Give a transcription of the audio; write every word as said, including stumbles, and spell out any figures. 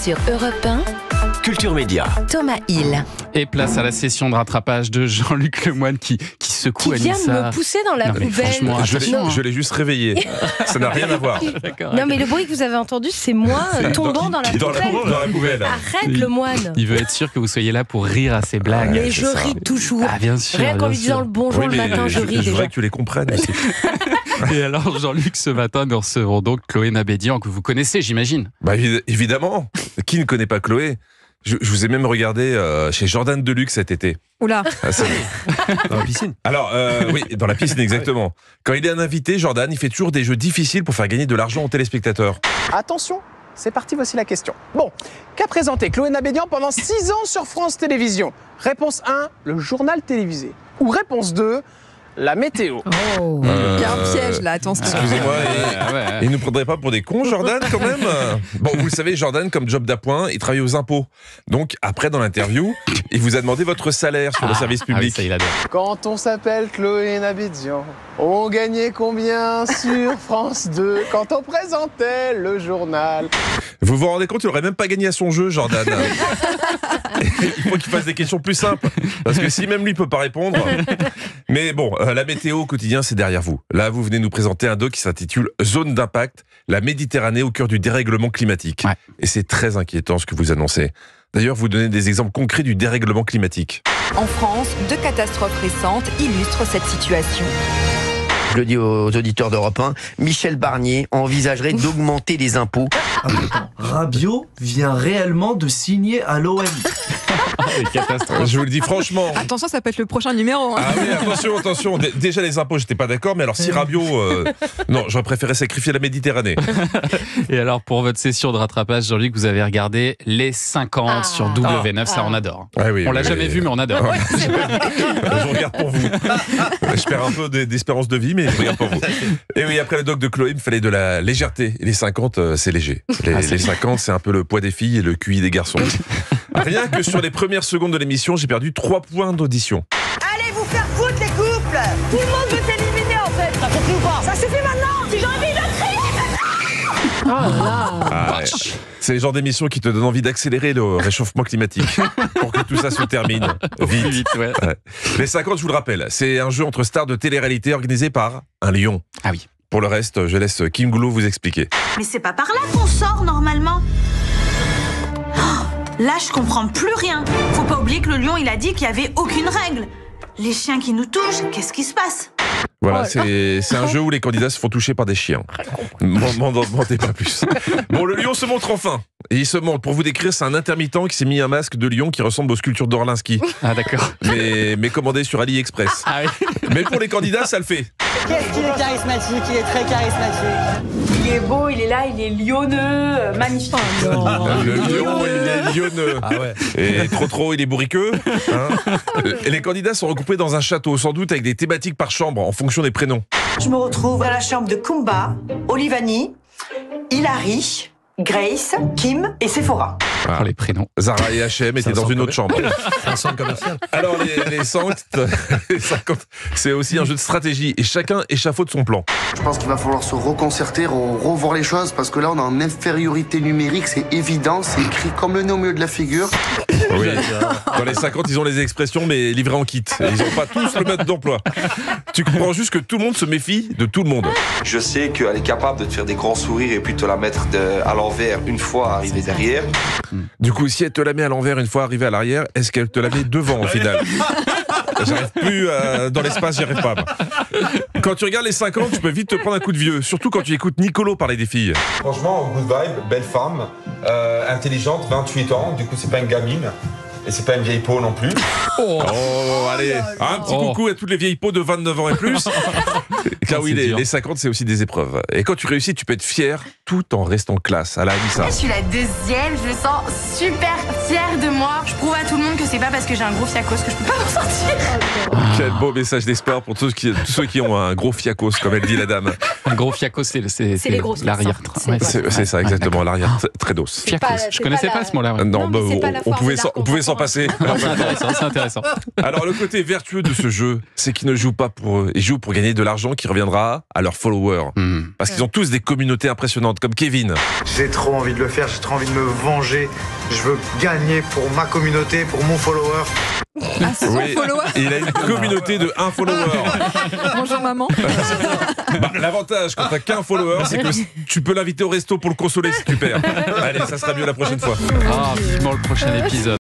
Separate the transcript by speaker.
Speaker 1: sur Europe un.
Speaker 2: Culture Média.
Speaker 1: Thomas Hill.
Speaker 3: Et place à la session de rattrapage de Jean-Luc Lemoyne qui, qui secoue
Speaker 1: Qui vient
Speaker 3: Anissa.
Speaker 1: me pousser dans la
Speaker 3: Non, mais
Speaker 1: poubelle.
Speaker 3: franchement,
Speaker 4: Je l'ai,
Speaker 3: attention,
Speaker 4: je l'ai juste réveillé. Ça n'a rien à voir.
Speaker 3: D'accord.
Speaker 1: Non mais le bruit que vous avez entendu, c'est moi euh, tombant dans la
Speaker 4: Dans la,
Speaker 1: poubelle.
Speaker 4: dans la poubelle.
Speaker 1: Arrête le moine.
Speaker 3: Il veut être sûr que vous soyez là pour rire à ses blagues.
Speaker 1: Mais
Speaker 4: c'est
Speaker 1: je
Speaker 4: ça.
Speaker 1: ris toujours.
Speaker 3: Ah, bien sûr.
Speaker 1: Rien qu'en
Speaker 3: bien
Speaker 1: lui disant
Speaker 3: sûr.
Speaker 1: le bonjour
Speaker 4: Oui,
Speaker 1: le
Speaker 4: mais
Speaker 1: matin, je,
Speaker 4: je,
Speaker 1: ris
Speaker 4: je
Speaker 1: déjà.
Speaker 4: voudrais que tu les comprennes aussi.
Speaker 3: Et alors, Jean-Luc, ce matin, nous recevons donc Chloé Nabédian, que vous connaissez, j'imagine.
Speaker 4: Bah, évi- évidemment. Qui ne connaît pas Chloé ? je, je vous ai même regardé euh, chez Jordan Deluxe cet été.
Speaker 5: Oula.
Speaker 4: Ah, c'est-
Speaker 2: Dans la piscine.
Speaker 4: Alors, euh, oui, dans la piscine, exactement. Quand il est un invité, Jordan, il fait toujours des jeux difficiles pour faire gagner de l'argent aux téléspectateurs.
Speaker 6: Attention, c'est parti, voici la question. Bon, qu'a présenté Chloé Nabédian pendant six ans sur France Télévisions ? Réponse un, le journal télévisé. Ou réponse deux, la météo.
Speaker 5: Oh.
Speaker 4: Euh,
Speaker 5: Il y a un piège là, attention.
Speaker 4: Excusez-moi, et-
Speaker 3: Ah ouais.
Speaker 4: il ne nous prendrait pas pour des cons, Jordan, quand même ? Bon, vous le savez, Jordan, comme job d'appoint, il travaille aux impôts. Donc, après, dans l'interview, il vous a demandé votre salaire sur le
Speaker 3: Ah,
Speaker 4: service
Speaker 3: ah oui,
Speaker 4: public.
Speaker 3: ça, il adore.
Speaker 6: Quand on s'appelle Chloé Nabédian, on gagnait combien sur France deux quand on présentait le journal ?
Speaker 4: Vous vous rendez compte, il n'aurait même pas gagné à son jeu, Jordan. Il faut qu'il fasse des questions plus simples. Parce que si même lui ne peut pas répondre. Mais bon, euh, la météo au quotidien, c'est derrière vous. Là, vous venez nous présenter un doc qui s'intitule Zone d'impact, la Méditerranée au cœur du dérèglement climatique.
Speaker 3: Ouais.
Speaker 4: Et c'est très inquiétant ce que vous annoncez. D'ailleurs, vous donnez des exemples concrets du dérèglement climatique.
Speaker 7: En France, deux catastrophes récentes illustrent cette situation.
Speaker 8: Je le dis aux auditeurs d'Europe un, Michel Barnier envisagerait d'augmenter les impôts.
Speaker 9: Rabiot vient réellement de signer à l'O M.
Speaker 3: Les catastrophes.
Speaker 4: Je vous le dis franchement.
Speaker 5: Attention, ça peut être le prochain numéro. hein.
Speaker 4: Ah oui, attention, attention. D- Déjà, les impôts, j'étais pas d'accord, mais alors si Rabiot... euh, non, j'aurais préféré sacrifier la Méditerranée.
Speaker 3: Et alors, pour votre session de rattrapage, Jean-Luc, vous avez regardé les cinquante
Speaker 1: Ah.
Speaker 3: sur W neuf, ça
Speaker 1: Ah.
Speaker 3: on adore.
Speaker 4: Ah oui,
Speaker 3: On
Speaker 4: oui,
Speaker 3: l'a
Speaker 4: oui.
Speaker 3: jamais vu, mais on adore.
Speaker 4: Je regarde pour vous. Je perds un peu d- d'espérance de vie, mais je regarde pour vous. Et oui, après le doc de Chloé, il me fallait de la légèreté. Et les cinquante, euh, c'est léger. Les,
Speaker 3: Ah, c'est
Speaker 4: les
Speaker 3: léger.
Speaker 4: cinquante, c'est un peu le poids des filles et le Q I des garçons. Rien que sur les premières secondes de l'émission, j'ai perdu trois points d'audition.
Speaker 10: Allez vous faire foutre les couples. Tout le monde veut s'éliminer en fait. Ça suffit ou pas ? Ça suffit maintenant. Si j'ai envie de crier.
Speaker 4: Ah, ouais. C'est le genre d'émission qui te donne envie d'accélérer le réchauffement climatique pour que tout ça se termine
Speaker 3: Au plus
Speaker 4: vite.
Speaker 3: vite, ouais.
Speaker 4: Ouais. Les cinquante, je vous le rappelle, c'est un jeu entre stars de télé-réalité organisé par un lion.
Speaker 3: Ah oui.
Speaker 4: Pour le reste, je laisse Kim Goulot vous expliquer.
Speaker 10: Mais c'est pas par là qu'on sort normalement. Oh, là je comprends plus rien. Faut pas oublier que le lion il a dit qu'il y avait aucune règle. Les chiens qui nous touchent, qu'est-ce qui se passe ?
Speaker 4: Voilà, c'est c'est un jeu où les candidats se font toucher par des chiens. M'en m'en demandez pas plus. Bon, le lion se montre enfin. Et il se montre, pour vous décrire, c'est un intermittent qui s'est mis un masque de lion qui ressemble aux sculptures d'Orlinski.
Speaker 3: Ah d'accord.
Speaker 4: Mais, mais commandé sur AliExpress.
Speaker 3: Ah oui.
Speaker 4: Mais pour les candidats, ça le fait.
Speaker 10: Qu'est-ce qu'il est charismatique, il est très charismatique.
Speaker 11: Il est beau, il est là, il est lionneux, euh, magnifique.
Speaker 4: Le lion, il est lionneux.
Speaker 2: Ah ouais.
Speaker 4: Et trop trop, il est bourriqueux. Hein. Et les candidats sont regroupés dans un château, sans doute avec des thématiques par chambre, en fonction des prénoms.
Speaker 10: Je me retrouve à la chambre de Kumba, Olivani, Hilary, Grace, Kim et Sephora.
Speaker 4: Ah.
Speaker 3: Oh, les prénoms.
Speaker 4: Zara et H M étaient dans une autre chambre.
Speaker 2: Un centre commercial.
Speaker 4: Alors les, les cinquante, les cinquante, c'est aussi un jeu de stratégie et chacun échafaude son plan.
Speaker 12: Je pense qu'il va falloir se reconcerter, re- revoir les choses, parce que là on est en infériorité numérique, c'est évident, c'est écrit comme le nez au milieu de la figure.
Speaker 4: Oui. Dans les cinquante, ils ont les expressions mais livrées en kit. Et ils n'ont pas tous le mode d'emploi. Tu comprends juste que tout le monde se méfie de tout le monde.
Speaker 13: Je sais qu'elle est capable de te faire des grands sourires et puis te la mettre de- à l'envers une fois arrivé derrière.
Speaker 4: Du coup, si elle te la met à l'envers une fois arrivée à l'arrière, est-ce qu'elle te la met devant au final ? J'arrive plus euh, dans l'espace, j'y arrive pas. moi. Quand tu regardes les cinquante, tu peux vite te prendre un coup de vieux. Surtout quand tu écoutes Nicolo parler des filles.
Speaker 13: Franchement, good vibe, belle femme, euh, intelligente, vingt-huit ans, du coup c'est pas une gamine. Et c'est pas une vieille peau non plus.
Speaker 4: Oh, allez, un petit
Speaker 3: Oh.
Speaker 4: coucou à toutes les vieilles peaux de vingt-neuf ans et plus. Car oui,
Speaker 3: c'est
Speaker 4: les,
Speaker 3: dur.
Speaker 4: les cinquante, c'est aussi des épreuves. Et quand tu réussis, tu peux être fier tout en restant classe. À la Anissa.
Speaker 11: Je suis la deuxième, je me sens super fière de moi. Je prouve à tout le monde que c'est pas parce que j'ai un gros fiacos que je peux pas m'en sortir.
Speaker 4: Quel beau message d'espoir pour tous, qui, tous ceux qui ont un gros fiacos, comme elle dit la dame.
Speaker 3: Un gros fiaco, c'est c'est-
Speaker 1: C'est les grosses
Speaker 3: l'arrière.
Speaker 1: fesses,
Speaker 3: Ouais,
Speaker 1: hein.
Speaker 4: C'est c'est ça, exactement, l'arrière t- très dos.
Speaker 3: Fiacos.
Speaker 1: pas-
Speaker 3: Je
Speaker 1: c'est
Speaker 3: connaissais
Speaker 1: pas
Speaker 3: pas,
Speaker 1: la-
Speaker 3: ce mot-là. ouais.
Speaker 4: Non,
Speaker 1: Non, mais
Speaker 4: bah,
Speaker 1: c'est pas
Speaker 4: on,
Speaker 1: la
Speaker 4: on
Speaker 1: foire
Speaker 4: pouvait
Speaker 1: aux
Speaker 4: s'en-
Speaker 1: arcs
Speaker 4: on pouvait
Speaker 1: qu'on
Speaker 4: s'en s'en passer.
Speaker 3: C'est intéressant, c'est intéressant.
Speaker 4: Alors, le côté vertueux de ce jeu, c'est qu'ils ne jouent pas pour eux. Ils jouent pour gagner de l'argent qui reviendra à leurs followers.
Speaker 3: Mmh.
Speaker 4: Parce qu'ils ont tous des communautés impressionnantes, comme Kevin.
Speaker 14: J'ai trop envie de le faire, j'ai trop envie de me venger. Je veux gagner pour ma communauté, pour mon follower.
Speaker 5: Ah, son
Speaker 4: Oui,
Speaker 5: follower.
Speaker 4: il a une communauté de un follower.
Speaker 5: Bonjour maman.
Speaker 4: Bah, l'avantage quand t'as qu'un follower, c'est que tu peux l'inviter au resto pour le consoler si tu perds. Allez, ça sera mieux la prochaine fois.
Speaker 3: Ah, vivement le prochain épisode.